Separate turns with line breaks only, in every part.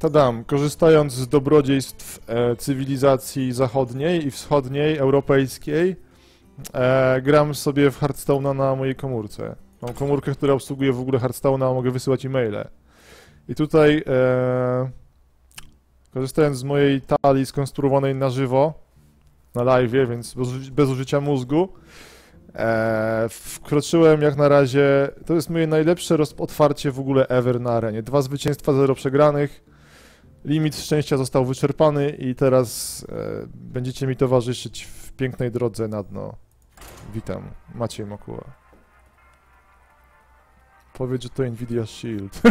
Tadam, korzystając z dobrodziejstw cywilizacji zachodniej i wschodniej, europejskiej, gram sobie w Hearthstone'a na mojej komórce. Mam komórkę, która obsługuje w ogóle Hearthstone'a, mogę wysyłać e-maile. I tutaj, korzystając z mojej talii skonstruowanej na żywo, na live'ie, więc bez użycia mózgu, wkroczyłem jak na razie, to jest moje najlepsze otwarcie w ogóle ever na arenie. 2 zwycięstwa, 0 przegranych, limit szczęścia został wyczerpany i teraz będziecie mi towarzyszyć w pięknej drodze na dno. Witam, Maciej Mokuła. Powiedz, że to Nvidia Shield.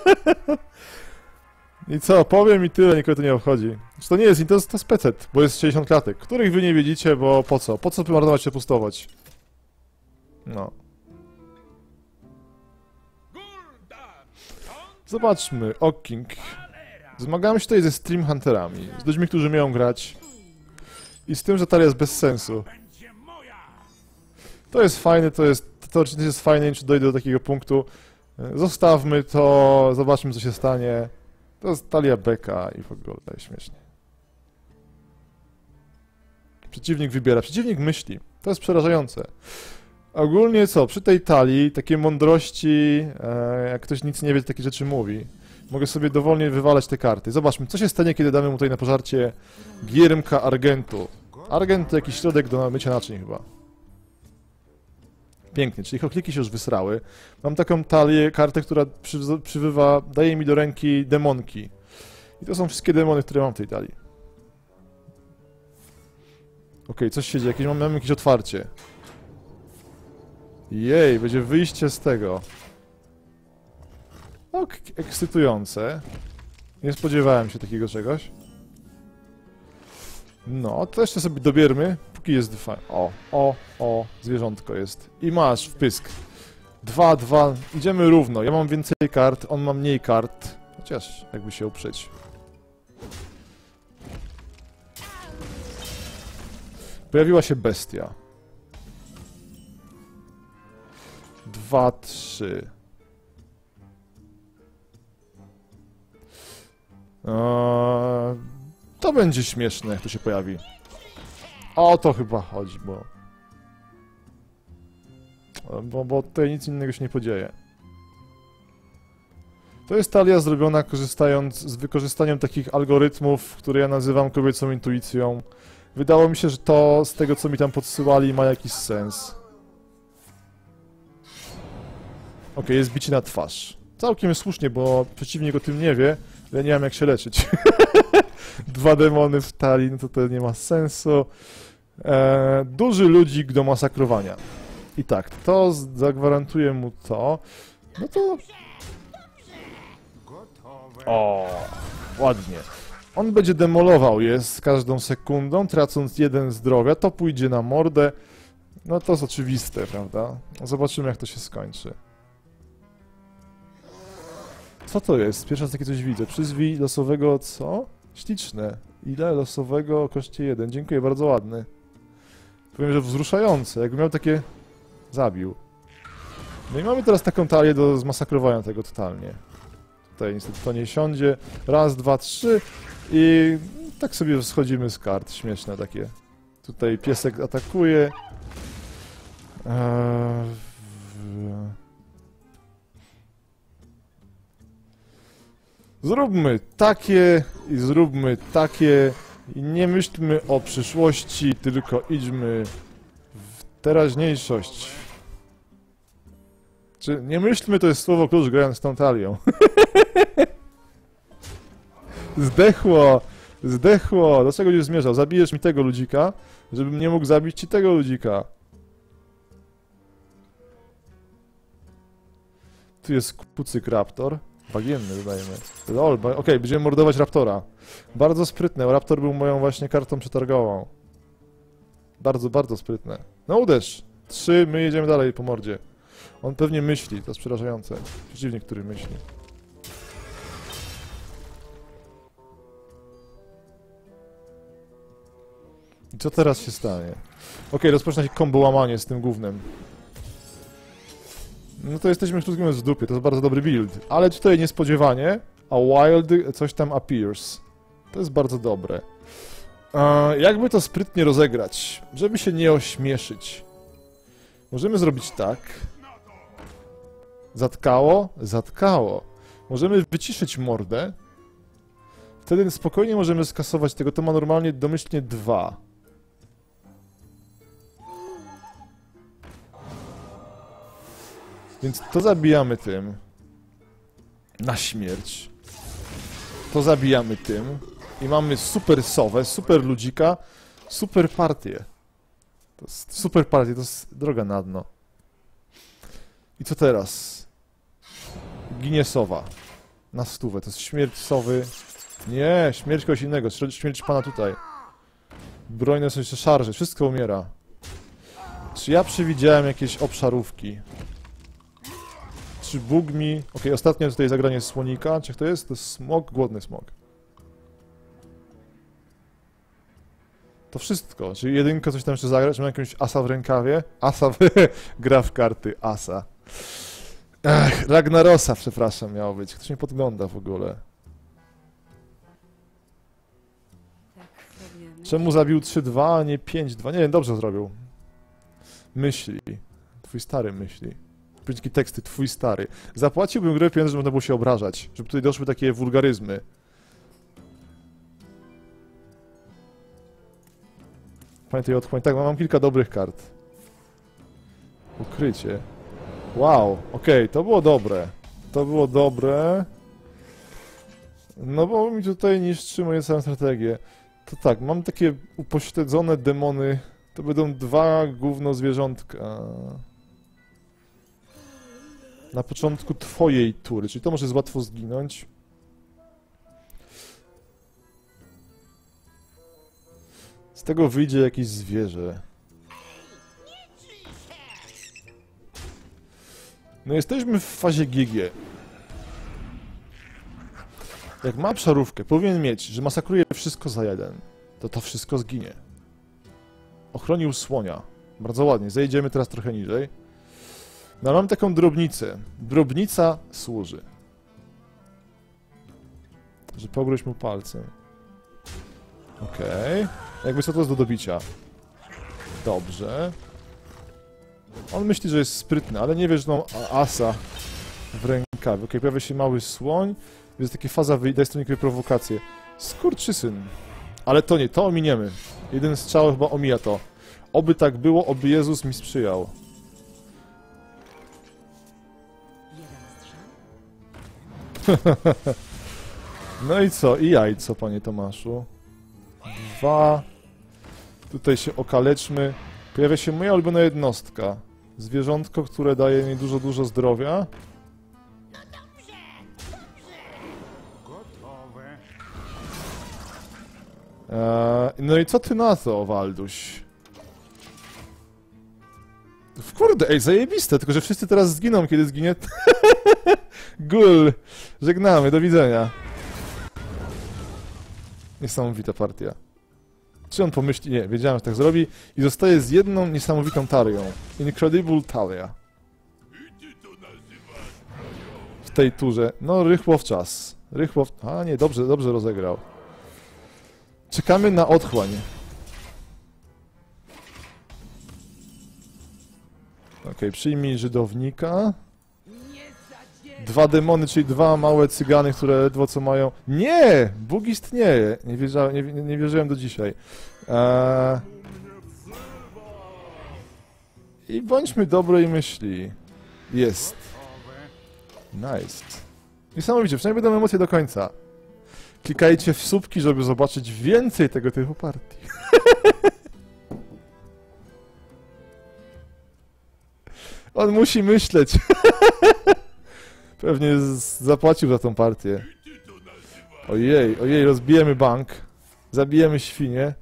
I co, powiem i tyle, nikogo to nie obchodzi. To nie jest, to jest PC, bo jest 60 klatek, których wy nie wiedzicie, bo po co? Po co marnować się pustować? No. Zobaczmy, Oking. Zmagamy się tutaj ze Stream Hunterami, z ludźmi, którzy umieją grać. I z tym, że talia jest bez sensu. To jest fajne, to jest fajne, czy dojdę do takiego punktu. Zostawmy to, zobaczmy, co się stanie. To jest talia beka i w ogóle śmiesznie. Przeciwnik wybiera, przeciwnik myśli. To jest przerażające. Ogólnie co, przy tej talii, takie mądrości, jak ktoś nic nie wie, to takie rzeczy mówi. Mogę sobie dowolnie wywalać te karty. Zobaczmy, co się stanie, kiedy damy mu tutaj na pożarcie giermka Argentu. Argent to jakiś środek do mycia naczyń chyba. Pięknie, czyli chokliki się już wysrały. Mam taką talię, kartę, która daje mi do ręki demonki. I to są wszystkie demony, które mam w tej talii. Okej, coś się dzieje, mam jakieś otwarcie. Jej, będzie wyjście z tego. No, ekscytujące. Nie spodziewałem się takiego czegoś. No, to jeszcze sobie dobiermy, póki jest fajnie. O, zwierzątko jest. I masz wpysk. 2. Idziemy równo. Ja mam więcej kart, on ma mniej kart. Chociaż, jakby się uprzeć. Pojawiła się bestia. 2, 3. To będzie śmieszne, jak to się pojawi. O to chyba chodzi, bo tutaj nic innego się nie podzieje. To jest talia zrobiona z wykorzystaniem takich algorytmów, które ja nazywam kobiecą intuicją. Wydało mi się, że to z tego, co mi tam podsyłali, ma jakiś sens. Okej, jest bicie na twarz. Całkiem słusznie, bo przeciwnik o tym nie wie, ale nie mam jak się leczyć. 2 demony w talii, no to nie ma sensu. Duży ludzik do masakrowania. I tak, to zagwarantuje mu to. No to... O, ładnie. On będzie demolował je z każdą sekundą, tracąc 1 zdrowia. To pójdzie na mordę. No to jest oczywiste, prawda? Zobaczymy, jak to się skończy. Co to jest? Pierwszy raz takie coś widzę. Przyzwij losowego co? Śliczne. Ile losowego? Koszcie 1. Dziękuję, bardzo ładny. Powiem, że wzruszające. Jakby miał takie... Zabił. No i mamy teraz taką talię do zmasakrowania tego totalnie. Tutaj niestety to nie siądzie. 1, 2, 3 i tak sobie schodzimy z kart. Śmieszne takie. Tutaj piesek atakuje. Zróbmy takie i zróbmy takie i nie myślmy o przyszłości, tylko idźmy w teraźniejszość. Czy nie myślmy, to jest słowo klucz grając z tą talią. Zdechło! Zdechło! Dlaczego nie zmierzał? Zabijesz mi tego ludzika, żebym nie mógł zabić ci tego ludzika. Tu jest kucyk raptor. Bagienny dodajemy. Lol, okej, będziemy mordować raptora. Bardzo sprytne, raptor był moją właśnie kartą przetargową. Bardzo, bardzo sprytne. No uderz! 3, my jedziemy dalej po mordzie. On pewnie myśli, to jest przerażające. Przeciwnik, który myśli. I co teraz się stanie? Okej, rozpoczyna się combo łamanie z tym gównem. No to jesteśmy krótko mówiąc w dupie, to jest bardzo dobry build. Ale tutaj niespodziewanie, A wild coś tam appears. To jest bardzo dobre. Jakby to sprytnie rozegrać, żeby się nie ośmieszyć. Możemy zrobić tak. Zatkało? Zatkało. Możemy wyciszyć mordę. Wtedy spokojnie możemy skasować tego. To ma normalnie domyślnie 2. Więc to zabijamy tym. Na śmierć. To zabijamy tym. I mamy super sowę, super ludzika, super partię. To jest super partię, to jest droga na dno. I co teraz? Ginie sowa. Na stówę. To jest śmierć sowy. Nie, śmierć kogoś innego. Śmierć pana tutaj. Brojne są jeszcze szarże. Wszystko umiera. Czy ja przewidziałem jakieś obszarówki? Czy Bóg mi... Okej, ostatnie tutaj zagranie słonika. Czy to jest? To jest smok, głodny smok. To wszystko. Czyli jedynka coś tam jeszcze zagrać? Czy mam jakiegoś asa w rękawie? Asa gra w karty. Asa. Ach, Ragnarosa, przepraszam, miało być. Ktoś mnie podgląda w ogóle. Czemu zabił 3-2, a nie 5-2? Nie wiem, dobrze zrobił. Myśli. Twój stary myśli. Takie teksty, twój stary. Zapłaciłbym grę pieniądze, żeby można było się obrażać. Żeby tutaj doszły takie wulgaryzmy. Pamiętaj otchłań. Tak, mam kilka dobrych kart. Ukrycie. Wow, okej, to było dobre. To było dobre. No bo mi tutaj niszczy moje całą strategię. To tak, mam takie upośledzone demony. To będą 2 gówno zwierzątka. Na początku twojej tury, czyli to może jest łatwo zginąć. Z tego wyjdzie jakieś zwierzę. No jesteśmy w fazie GG. Jak ma obszarówkę, powinien mieć, że masakruje wszystko za 1. To wszystko zginie. Ochronił słonia. Bardzo ładnie. Zejdziemy teraz trochę niżej. No mam taką drobnicę. Drobnica służy. Że pogryź mu palcem. Okej. Jakby co to jest do dobicia. Dobrze. On myśli, że jest sprytny, ale nie wie, że mam asa w rękawie. Okej, pojawia się mały słoń. Jest taka faza, daje stronikowi prowokację. Skurczysyn. Ale to nie, to ominiemy. Jeden strzał chyba omija to. Oby tak było, oby Jezus mi sprzyjał. No i co? I jajco, panie Tomaszu. 2. Tutaj się okaleczmy. Pojawia się moja ulubiona jednostka. Zwierzątko, które daje mi dużo zdrowia. No i co ty na to, Walduś? Kurde, ej, zajebiste, tylko że wszyscy teraz zginą, kiedy zginie... Gul! Żegnamy, do widzenia. Niesamowita partia. Czy on pomyśli? Nie, wiedziałem, że tak zrobi. I zostaje z jedną niesamowitą talią. Incredible Talia. W tej turze. No, rychło w czas. Rychło w... A nie, dobrze rozegrał. Czekamy na otchłań. Okej, przyjmij żydownika. 2 demony, czyli 2 małe cygany, które ledwo co mają... Nie! Bóg istnieje! Nie wierzyłem do dzisiaj. I bądźmy dobrej myśli. Jest. Nice. Niesamowicie, przynajmniej będą emocje do końca. Klikajcie w słupki, żeby zobaczyć więcej tego typu partii. On musi myśleć. Pewnie zapłacił za tą partię. Ojej, rozbijemy bank. Zabijemy świnię.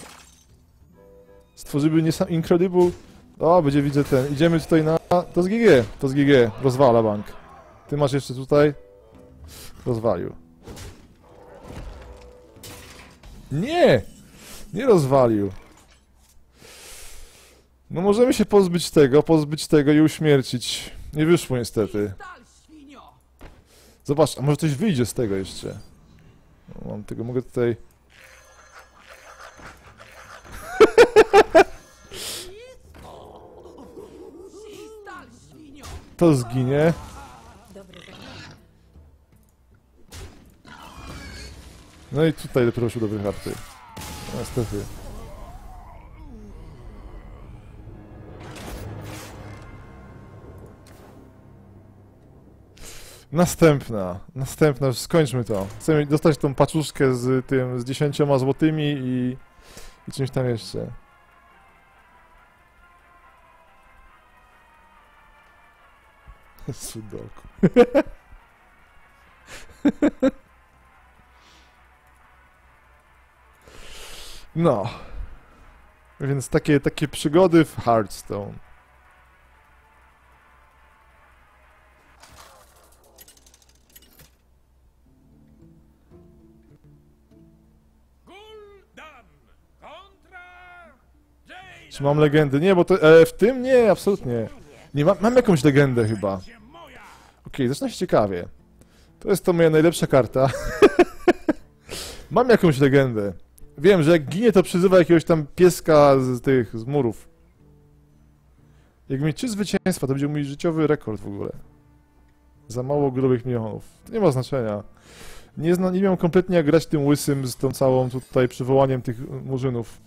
Stworzymy Incredible... O, będzie, widzę ten. Idziemy tutaj na... To z GG. Rozwala bank. Ty masz jeszcze tutaj... Rozwalił. Nie! Nie rozwalił. No możemy się pozbyć tego i uśmiercić. Nie wyszło niestety. Zobacz, a może coś wyjdzie z tego jeszcze. No, mam tego, mogę tutaj... To zginie. No i tutaj dopiero się dobre karty. No, niestety. Następna, skończmy to. Chcemy dostać tą paczuszkę z tym, z 10 złotymi i czymś tam jeszcze. Sudoku. No. Więc takie przygody w Hearthstone. Czy mam legendy? Nie, bo to... w tym? Nie, absolutnie. Nie, mam jakąś legendę chyba. Okej, zaczyna się ciekawie. To jest to moja najlepsza karta. Mam jakąś legendę. Wiem, że jak ginie, to przyzywa jakiegoś tam pieska z murów. Jak mieć 3 zwycięstwa, to będzie mój życiowy rekord w ogóle. Za mało grubych milionów. To nie ma znaczenia. Nie wiem kompletnie jak grać tym łysym z tą całą tutaj przywołaniem tych murzynów.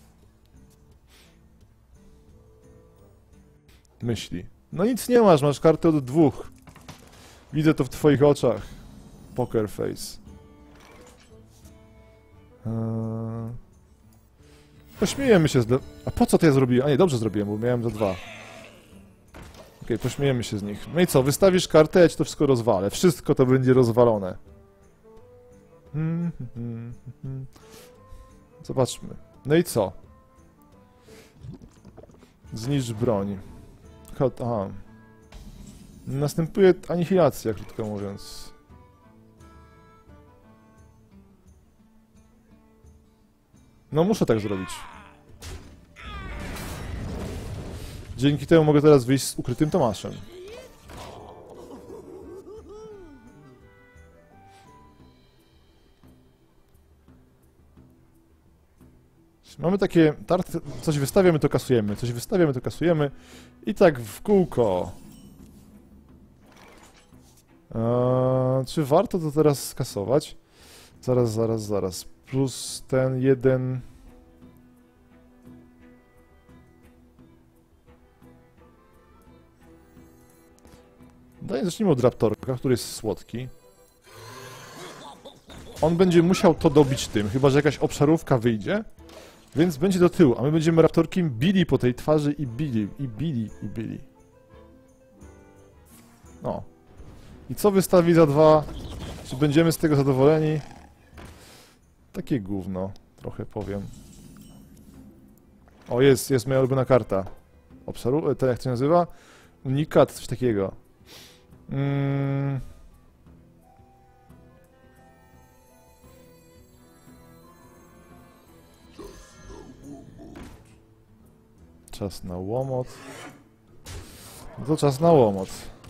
Myśli. No nic nie masz kartę od 2. Widzę to w twoich oczach. Poker face. Pośmiejemy się z... A po co to ja zrobiłem? A nie, dobrze zrobiłem, bo miałem za 2. Okej, pośmiejemy się z nich. No i co, wystawisz kartę, ja ci to wszystko rozwalę. Wszystko to będzie rozwalone. Zobaczmy. No i co? Zniszcz broń. Aha. Następuje anihilacja, krótko mówiąc. No muszę tak zrobić. Dzięki temu mogę teraz wyjść z ukrytym Tomaszem. Mamy takie... Coś wystawiamy, to kasujemy. Coś wystawiamy, to kasujemy. I tak w kółko. Czy warto to teraz skasować? Zaraz. Plus ten jeden... Zacznijmy od Raptorka, który jest słodki. On będzie musiał to dobić tym, chyba że jakaś obszarówka wyjdzie. Więc będzie do tyłu, a my będziemy Raptorkiem bili po tej twarzy i bili. No. I co wystawi za 2? Czy będziemy z tego zadowoleni? Takie gówno, trochę powiem. O, jest moja ulubiona karta. Ten jak to się nazywa? Unikat, coś takiego. Czas na łomot. No to czas na łomot.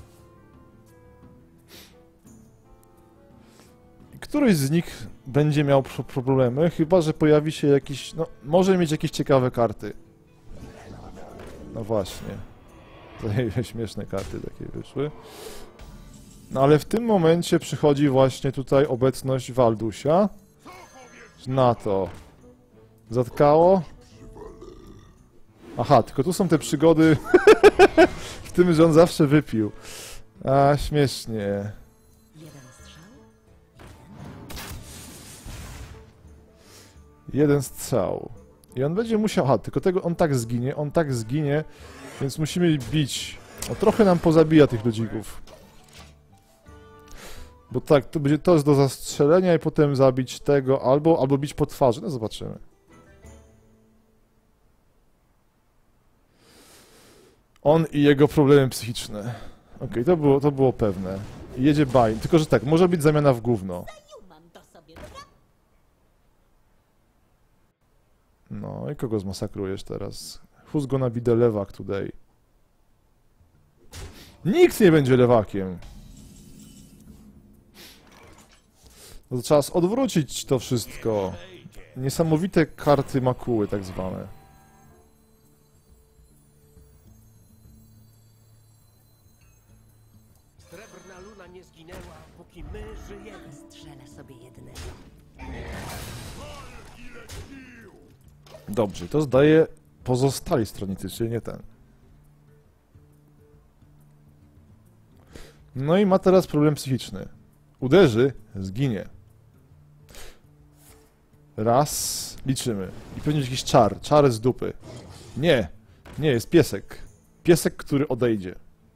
Któryś z nich będzie miał problemy, chyba że pojawi się jakiś... No, może mieć jakieś ciekawe karty. No właśnie. To śmieszne karty takie wyszły. No ale w tym momencie przychodzi właśnie tutaj obecność Waldusia. Na to. Zatkało. Aha, tylko tu są te przygody w tym, że on zawsze wypił. A, śmiesznie. Jeden strzał. I on będzie musiał... Aha, tylko tego on tak zginie, więc musimy bić. O, trochę nam pozabija tych ludzików. Bo tak, to będzie to jest do zastrzelenia i potem zabić tego, albo bić po twarzy. No zobaczymy. On i jego problemy psychiczne. Okej, to było pewne. I jedzie Bain. Tylko, że tak, może być zamiana w gówno. No i kogo zmasakrujesz teraz? Who's gonna be the lewak today? Nikt nie będzie lewakiem. No to trzeba odwrócić to wszystko. Niesamowite karty makuły, tak zwane.
Srebrna luna nie zginęła, póki my żyjemy.
Strzelę sobie jednego.
Dobrze, to zdaje pozostali stronnicy, czyli nie ten. No i ma teraz problem psychiczny. Uderzy, zginie. Raz, liczymy. I pewnie jakiś czar. Czar z dupy. Nie. Nie, jest piesek. Piesek, który odejdzie.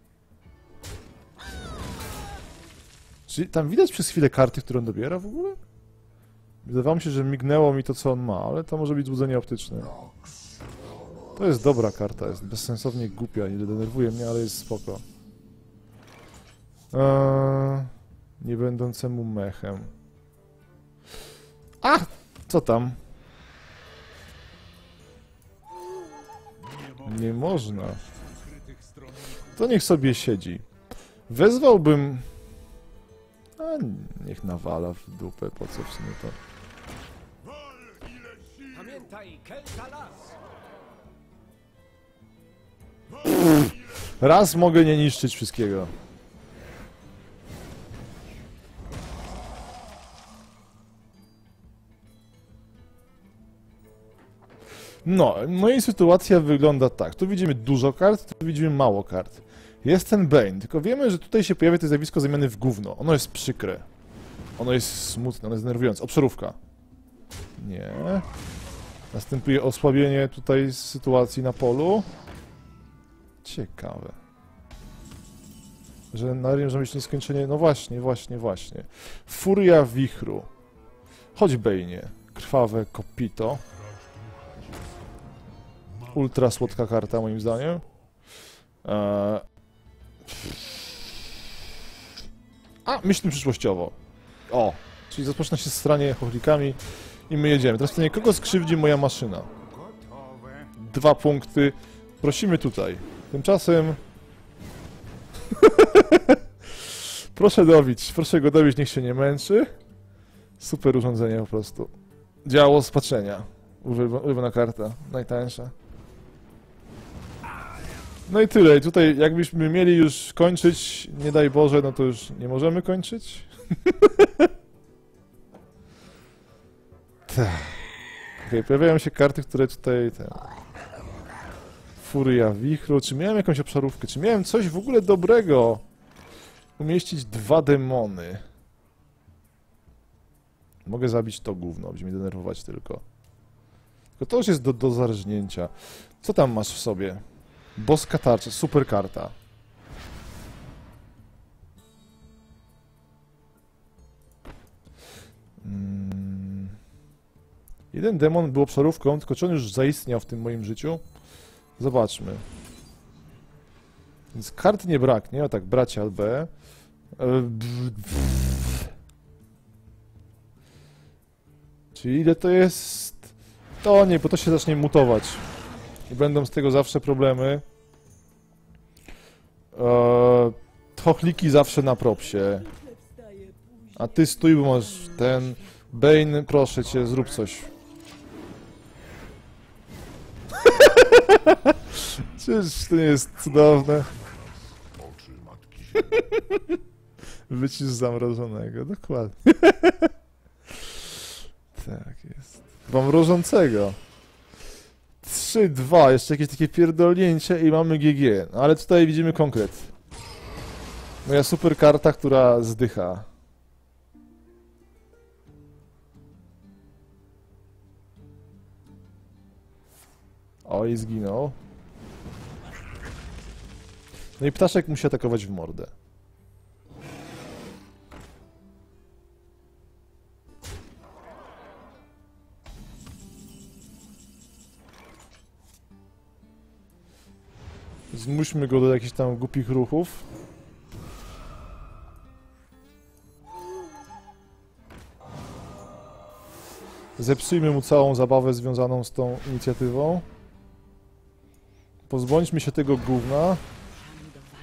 Czyli tam widać przez chwilę karty, które on dobiera w ogóle? Wydawało mi się, że mignęło mi to, co on ma, ale to może być złudzenie optyczne. To jest dobra karta, jest bezsensownie głupia, nie denerwuje mnie, ale jest spoko. Nie będącemu mechem. A! Co tam? Nie można. To niech sobie siedzi. Wezwałbym... A niech nawala w dupę, po co w sumie to...
Pamiętaj, Kelta las!
Raz mogę nie niszczyć wszystkiego. No i sytuacja wygląda tak. Tu widzimy dużo kart, tu widzimy mało kart. Jest ten Bane, tylko wiemy, że tutaj się pojawia to zjawisko zamiany w gówno. Ono jest przykre. Ono jest smutne, ono jest denerwujące. Obszarówka. Nie. Następuje osłabienie tutaj sytuacji na polu. Ciekawe. Że na razie może być nieskończenie... No właśnie. Furia wichru. Chodź, Bane'ie. Krwawe kopito. Ultra słodka karta, moim zdaniem. Myślę przyszłościowo. O, czyli rozpoczyna się stranie chochlikami i my jedziemy. Teraz pytanie, kogo skrzywdzi moja maszyna? 2 punkty. Prosimy tutaj. Tymczasem... proszę go dobić, niech się nie męczy. Super urządzenie po prostu. Działo z patrzenia. Ulubiona karta, najtańsza. No i tyle. I tutaj jakbyśmy mieli już kończyć, nie daj Boże, no to już nie możemy kończyć. Okej, pojawiają się karty, które tutaj... Furia wichru. Czy miałem jakąś obszarówkę? Czy miałem coś w ogóle dobrego? Umieścić 2 demony. Mogę zabić to gówno, będzie mnie denerwować tylko. Tylko to już jest do zarżnięcia. Co tam masz w sobie? Boska tarcza, super karta. Jeden demon był obszarówką, tylko czy on już zaistniał w tym moim życiu? Zobaczmy. Więc kart nie braknie, o tak, bracia B. Czyli ile to jest? To nie, bo to się zacznie mutować. I będą z tego zawsze problemy. Chochliki zawsze na propsie. A ty stój, bo masz ten... Bane, proszę cię, zrób coś. Czyż to nie jest cudowne? Wycisz zamrożonego, dokładnie. Tak jest. Mrożącego. 3-2, jeszcze jakieś takie pierdolnięcie i mamy GG. No, ale tutaj widzimy konkret. Moja super karta, która zdycha. Oj, zginął. No i ptaszek musi atakować w mordę. Zmuśmy go do jakichś tam głupich ruchów. Zepsujmy mu całą zabawę związaną z tą inicjatywą. Pozbądźmy się tego gówna.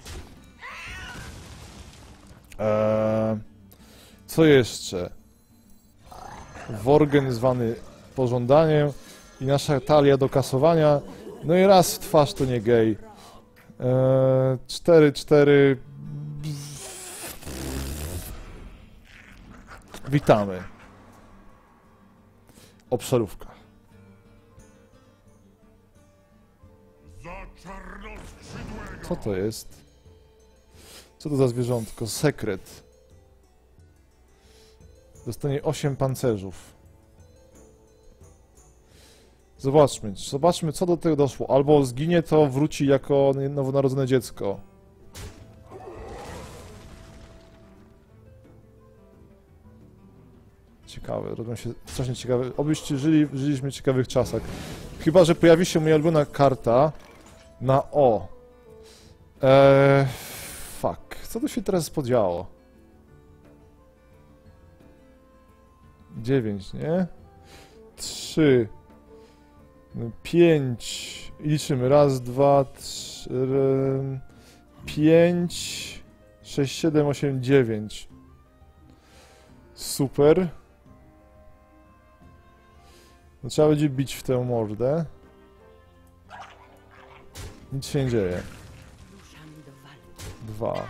Co jeszcze? Worgen zwany pożądaniem i nasza talia do kasowania. No i raz w twarz to nie gej. 4-4. Witamy. Obszarówka. Co to jest? Co to za zwierzątko? Sekret. Dostanie 8 pancerzów. Zobaczmy, co do tego doszło. Albo zginie to, wróci jako nowonarodzone dziecko. Ciekawe, robią się strasznie ciekawe. Obyście żyliśmy w ciekawych czasach. Chyba że pojawi się moja ulubiona karta na O. Fuck. Co tu się teraz podziało? 9, nie? 3 5 i liczymy. Raz, 2, 3, 5 6, 7, 8, 9. Super. No, trzeba będzie bić w tę mordę. Nic się nie dzieje. 2.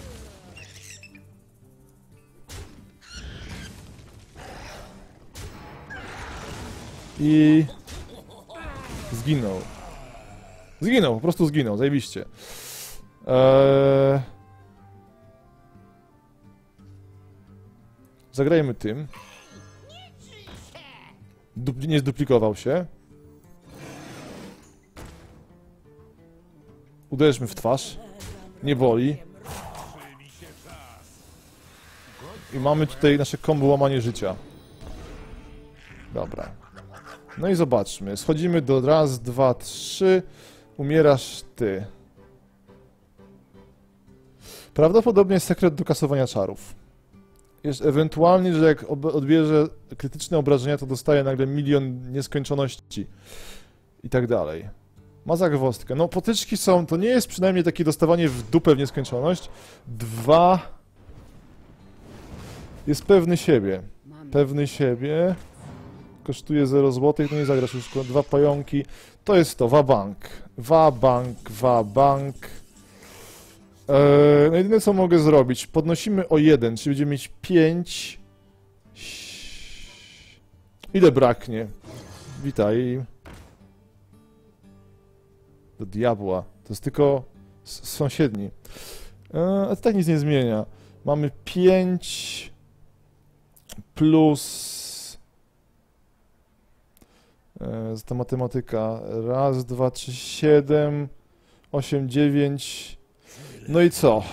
I... Zginął. Zginął, po prostu zginął, zajebiście. Zagrajmy tym. Nie zduplikował się. Uderzmy w twarz. Nie boli. I mamy tutaj nasze kombo łamanie życia. Dobra. No i zobaczmy. Schodzimy do raz, 2, 3. Umierasz ty. Prawdopodobnie sekret do kasowania czarów. Jest ewentualnie, że jak odbierze krytyczne obrażenia, to dostaje nagle 1 000 000 nieskończoności. I tak dalej. Ma zagwozdkę. No potyczki są, to nie jest przynajmniej takie dostawanie w dupę w nieskończoność. 2. Jest pewny siebie. Pewny siebie. Kosztuje 0 zł, no i zagrasz już 2 pająki. To jest to, wabank. Wabank. No jedyne co mogę zrobić, podnosimy o 1, czyli będziemy mieć 5. Ile braknie? Witaj. Do diabła. To jest tylko sąsiedni. A to tak nic nie zmienia. Mamy 5 plus... ta matematyka. Raz, 2, 3, 7, 8, 9. No i co?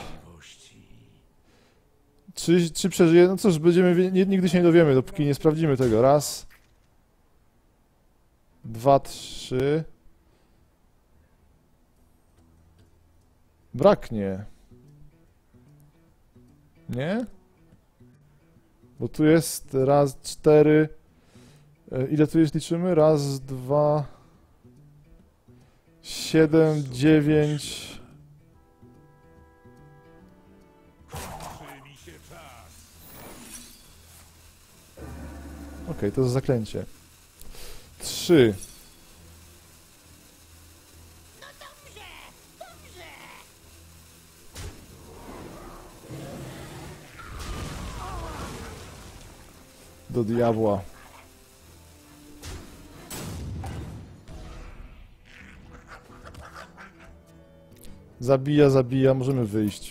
Czy przeżyje? No cóż, będziemy... Nigdy się nie dowiemy, dopóki nie sprawdzimy tego. Raz. 2, 3. Braknie. Nie? Bo tu jest raz, 4. Ile tu jest, liczymy? Raz, 2, 7, 9. Okej, to jest zaklęcie. 3. Do diabła. Zabija, możemy wyjść.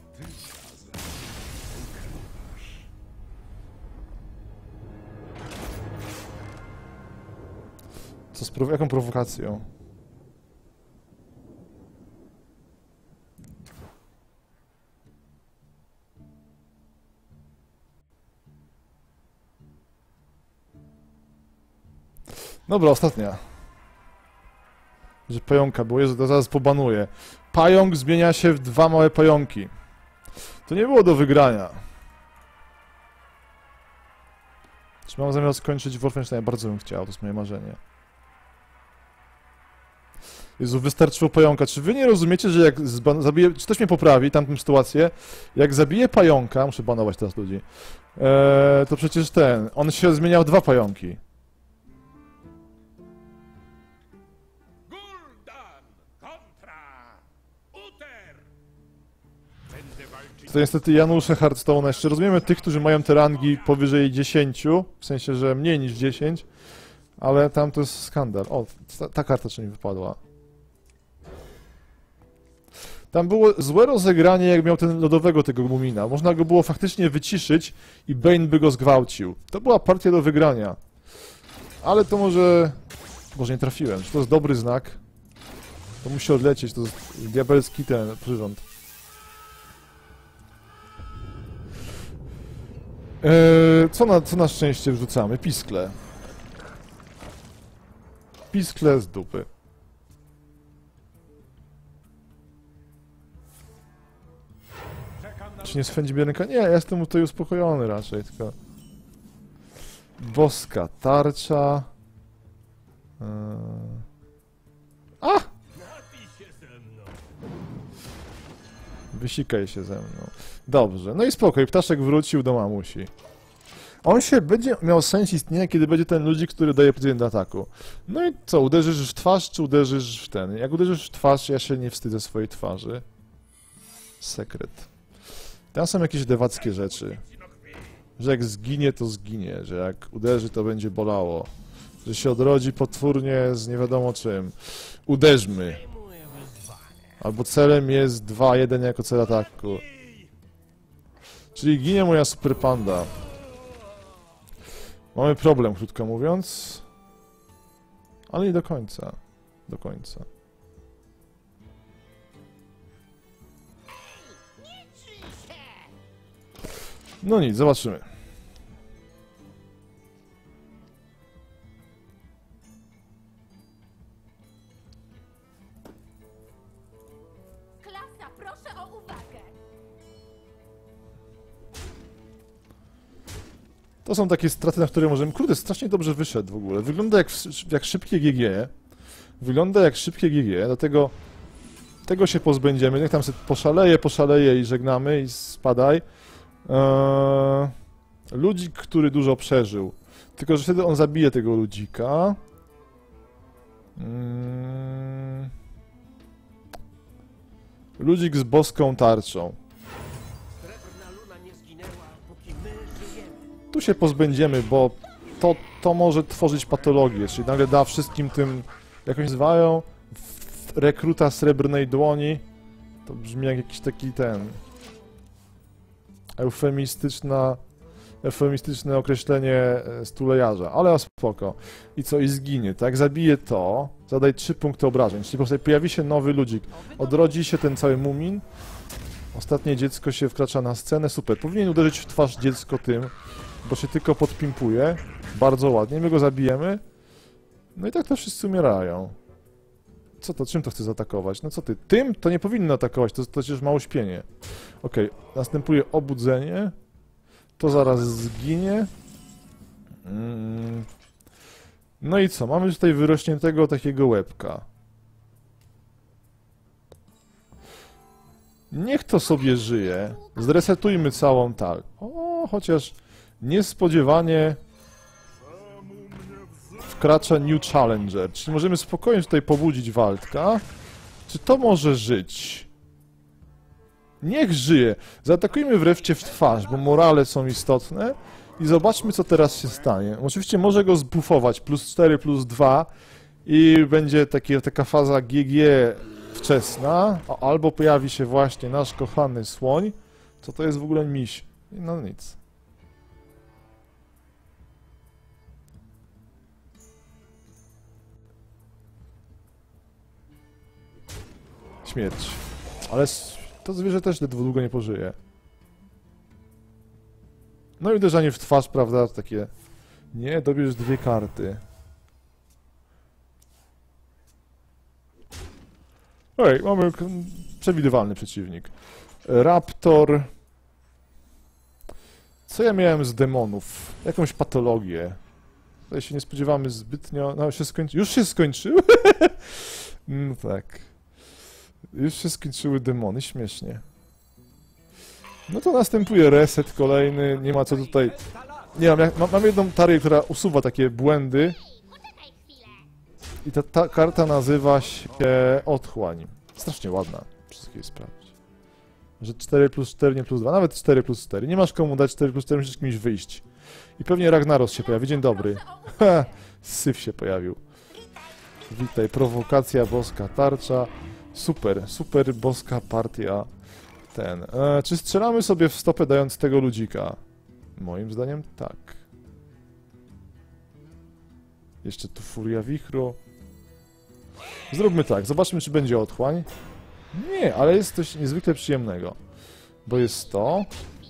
Co jaką prowokacją? Dobra, ostatnia. Że pająka, bo Jezu, to zaraz pobanuję. Pająk zmienia się w 2 małe pająki. To nie było do wygrania. Czy mam zamiar skończyć Wolfenstein? Bardzo bym chciał, to jest moje marzenie. Jezu, wystarczyło pająka. Czy wy nie rozumiecie, że jak zabiję... Czy ktoś mnie poprawi, tamtą sytuację? Jak zabiję pająka... Muszę banować teraz ludzi. To przecież on się zmieniał w 2 pająki.
Gul'dan kontra Uther. Będę walczyć.
To niestety Janusze Hearthstone'a. Jeszcze rozumiemy tych, którzy mają te rangi powyżej 10. W sensie, że mniej niż 10. Ale tam to jest skandal. O, ta karta czy mi wypadła. Tam było złe rozegranie, jak miał ten lodowego tego Mumina. Można go było faktycznie wyciszyć i Bane by go zgwałcił. To była partia do wygrania. Ale to może... Może nie trafiłem. Czy to jest dobry znak? To musi odlecieć, to jest diabelski ten przyrząd. Co na szczęście wrzucamy? Piskle. Piskle z dupy. Czy nie swędzi mnie ręka? Nie, ja jestem tutaj uspokojony raczej, tylko... Boska tarcza... A! Wysikaj się ze mną. Dobrze, no i spokój, ptaszek wrócił do mamusi. On się będzie miał sens istnienia, kiedy będzie ten ludzik, który daje pozycję do ataku. No i co, uderzysz w twarz, czy uderzysz w ten? Jak uderzysz w twarz, ja się nie wstydzę swojej twarzy. Sekret. Tam są jakieś dewackie rzeczy. Że jak zginie, to zginie. Że jak uderzy, to będzie bolało. Że się odrodzi potwórnie z nie wiadomo czym. Uderzmy. Albo celem jest 2-1 jako cel ataku. Czyli ginie moja super panda. Mamy problem, krótko mówiąc. Ale nie do końca. Do końca. No nic, zobaczymy.
Klasa, proszę o uwagę.
To są takie straty, na które możemy... Kurde, strasznie dobrze wyszedł w ogóle. Wygląda jak szybkie GG. Wygląda jak szybkie GG, dlatego... Tego się pozbędziemy. Niech tam sobie poszaleje i żegnamy i spadaj. Ludzik, który dużo przeżył. Tylko, że wtedy on zabije tego ludzika. Ludzik z boską tarczą.
Srebrna luna nie zginęła, póki my żyjemy.
Tu się pozbędziemy, bo to może tworzyć patologię, czyli nagle da wszystkim tym, jak oni nazywają, rekruta srebrnej dłoni. To brzmi jak jakiś taki eufemistyczne określenie stulejarza, ale spoko. I co? I zginie, tak? Zabije to, zadaj 3 punkty obrażeń, czyli po prostu pojawi się nowy ludzik, odrodzi się ten cały mumin, ostatnie dziecko się wkracza na scenę, super. Powinien uderzyć w twarz dziecko tym, bo się tylko podpimpuje, bardzo ładnie, my go zabijemy, no i tak to wszyscy umierają. Co to? Czym to chce zaatakować? No co ty? Tym to nie powinno atakować, to przecież ma uśpienie. Okej, następuje obudzenie. To zaraz zginie. No i co? Mamy tutaj wyrośniętego takiego łebka. Niech to sobie żyje. Zresetujmy całą tal. O, chociaż niespodziewanie wkracza New Challenger. Czyli możemy spokojnie tutaj pobudzić Waldka. Czy to może żyć? Niech żyje. Zaatakujmy wreszcie w twarz, bo morale są istotne. I zobaczmy, co teraz się stanie. Oczywiście może go zbufować. +4, +2. I będzie taka faza GG wczesna. Albo pojawi się właśnie nasz kochany słoń. Co to jest w ogóle miś? No nic. Śmierć. Ale to zwierzę też długo nie pożyje. No i uderzanie w twarz, prawda, takie... Nie, dobierz 2 karty. Ej, mamy przewidywalny przeciwnik. Raptor... Co ja miałem z demonów? Jakąś patologię. Tutaj się nie spodziewamy zbytnio... No, już się skończył? No tak. Już się skończyły demony, śmiesznie. No to następuje reset kolejny, nie ma co tutaj... Nie mam jedną tarię, która usuwa takie błędy. I ta karta nazywa się Otchłań. Strasznie ładna, wszystkie sprawdzić. Że 4+4, nie +2, nawet 4+4. Nie masz komu dać 4+4, musisz kimś wyjść. I pewnie Ragnaros się pojawi. Dzień dobry. Ha! Syf się pojawił. Witaj, prowokacja, boska tarcza. Super, super boska partia. Czy strzelamy sobie w stopę dając tego ludzika? Moim zdaniem tak. Jeszcze tu furia wichru. Zróbmy tak, zobaczmy czy będzie otchłań. Nie, ale jest coś niezwykle przyjemnego. Bo jest to...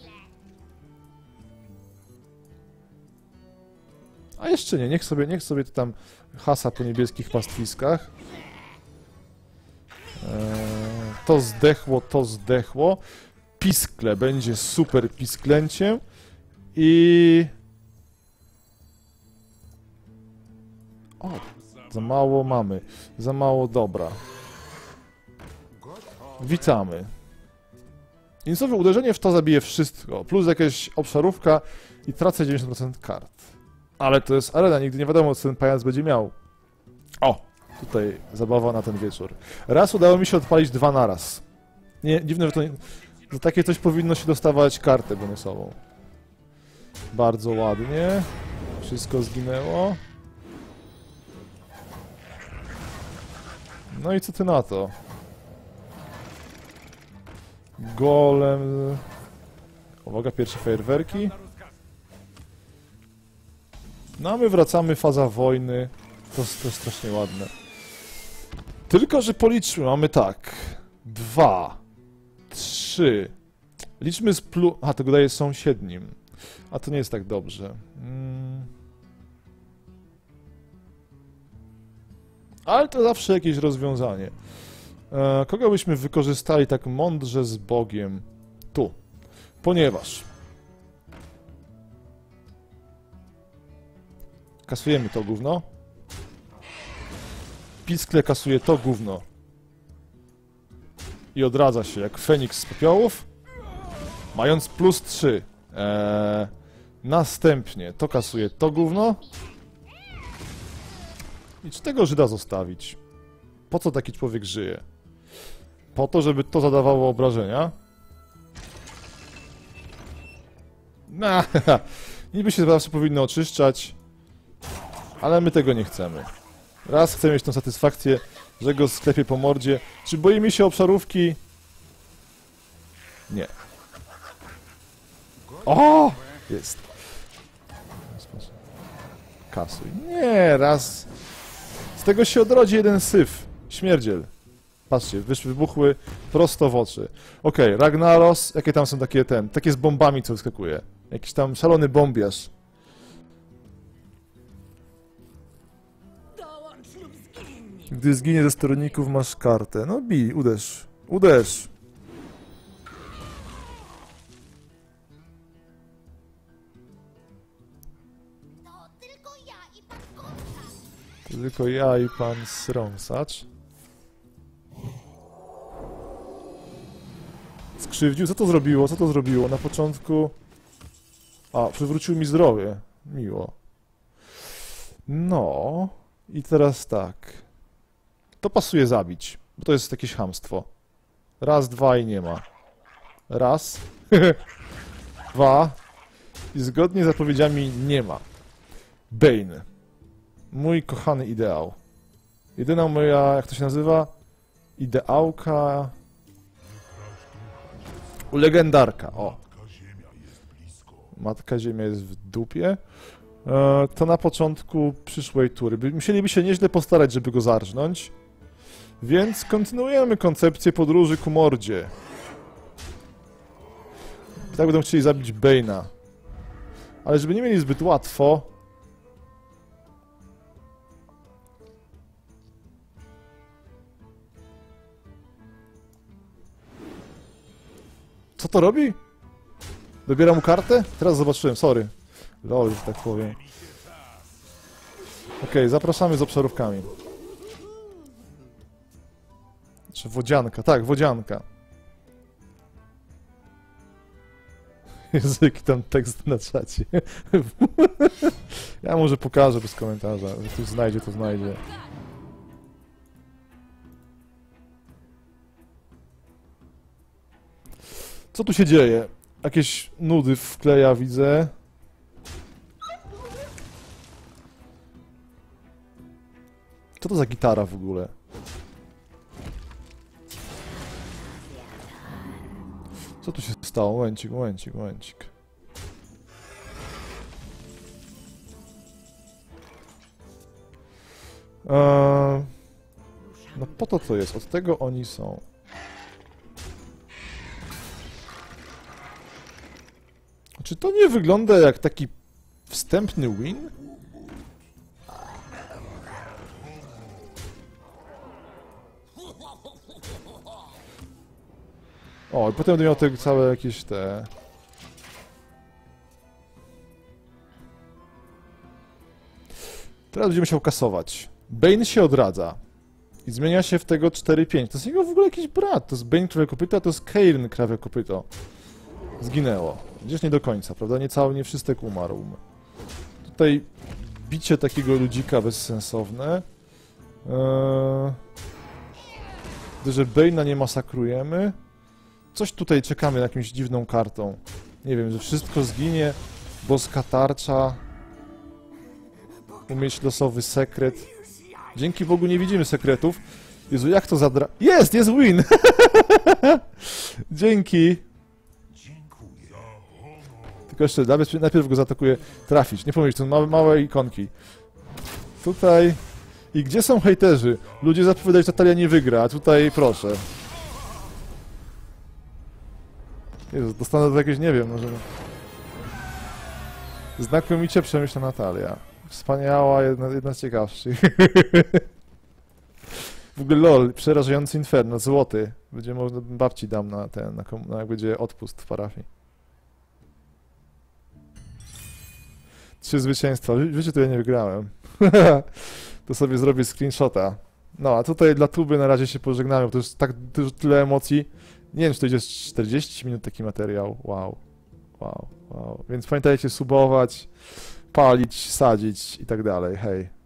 A jeszcze nie, niech sobie to tam hasa po niebieskich pastwiskach. To zdechło. Piskle będzie super pisklęciem. I... O, za mało mamy. Za mało dobra. Witamy. Insowe uderzenie w to zabije wszystko. Plus jakaś obszarówka i tracę 90% kart. Ale to jest arena, nigdy nie wiadomo co ten pajac będzie miał. O! Tutaj zabawa na ten wieczór. Raz udało mi się odpalić 2 naraz. Nie, dziwne, że to nie... Za takie coś powinno się dostawać kartę bonusową. Bardzo ładnie. Wszystko zginęło. No i co ty na to? Golem... Uwaga, pierwsze fajerwerki. No a my wracamy, faza wojny. To jest strasznie ładne. Tylko, że policzmy, mamy tak. 2, 3. Liczmy z plus... Aha, tego daje sąsiednim. A to nie jest tak dobrze. Ale to zawsze jakieś rozwiązanie. Kogo byśmy wykorzystali tak mądrze z Bogiem? Tu. Ponieważ... Kasujemy to gówno. Piskle kasuje to gówno. I odradza się jak Feniks z popiołów. Mając plus 3. Następnie to kasuje to gówno. I czy tego Żyda zostawić? Po co taki człowiek żyje? Po to, żeby to zadawało obrażenia? Nah, niby się zawsze powinno oczyszczać. Ale my tego nie chcemy. Raz chcemy mieć tą satysfakcję, że go sklepie po mordzie. Czy boimy się obszarówki? Nie. O! Jest. Kasuj. Nie, raz. Z tego się odrodzi jeden syf. Śmierdziel. Patrzcie, wybuchły prosto w oczy. Okej, Ragnaros. Jakie tam są takie z bombami, co wyskakuje. Jakiś tam szalony bombiarz. Gdy zginie ze stronników, masz kartę. No bij, uderz. Uderz! Tylko ja i pan Srąsacz. Skrzywdził? Co to zrobiło? Co to zrobiło? Na początku... A, przywrócił mi zdrowie. Miło. No... I teraz tak... To pasuje zabić, bo to jest jakieś chamstwo. Raz, dwa i nie ma. Raz. 2. I zgodnie z zapowiedziami nie ma. Bane. Mój kochany ideał. Jedyna moja, jak to się nazywa? Ideałka... Legendarka, o. Matka Ziemia jest w dupie. To na początku przyszłej tury. Musieliby się nieźle postarać, żeby go zarżnąć. Więc kontynuujemy koncepcję podróży ku mordzie. I tak będą chcieli zabić Bane'a. Ale żeby nie mieli zbyt łatwo... Co to robi? Dobiera mu kartę? Teraz zobaczyłem, sorry. Lol, że tak powiem. Okej, zapraszamy z obszarówkami. Czy wodzianka? Tak, wodzianka. Jezu, jaki tam tekst na czacie. Ja może pokażę bez komentarza. Jak ktoś znajdzie, to znajdzie. Co tu się dzieje? Jakieś nudy wkleja, widzę. Co to za gitara w ogóle? Co tu się stało? Momencik, momencik, momencik. No po to co jest? Od tego oni są. Czy to nie wygląda jak taki wstępny win? O, i potem będę miał te całe jakieś te... Teraz będziemy musiał kasować. Bane się odradza. I zmienia się w tego 4-5. To jest jego w ogóle jakiś brat. To jest Bane krawie kopyto, a to jest Cairn krawie kopyto. Zginęło. Gdzieś nie do końca, prawda? Nie wszystek umarł. Tutaj bicie takiego ludzika bezsensowne. Że Bane'a nie masakrujemy. Coś tutaj czekamy jakąś dziwną kartą. Nie wiem, że wszystko zginie. Boska tarcza. Umieć losowy sekret. Dzięki Bogu nie widzimy sekretów. Jezu, jak to zadra... Jest win! Dzięki. Tylko jeszcze najpierw go zaatakuję trafić. Nie pomyśl, to są małe ikonki. Tutaj... I gdzie są hejterzy? Ludzie zapowiadali, że Natalia nie wygra, a tutaj proszę. Jezu, dostanę to jakieś, nie wiem, może... Znakomicie przemyślana Natalia. Wspaniała, jedna z ciekawszych. W ogóle lol, przerażający inferno, złoty. Będzie można, babci dam na ten, jak będzie odpust w parafii. 3 zwycięstwa. Wiecie, to ja nie wygrałem. To sobie zrobię screenshota. No, a tutaj dla tuby na razie się pożegnamy, bo to jest tak tyle emocji. Nie wiem, czy to idzie 40 minut taki materiał. Wow. Wow, wow. Więc pamiętajcie subować, palić, sadzić i tak dalej. Hej.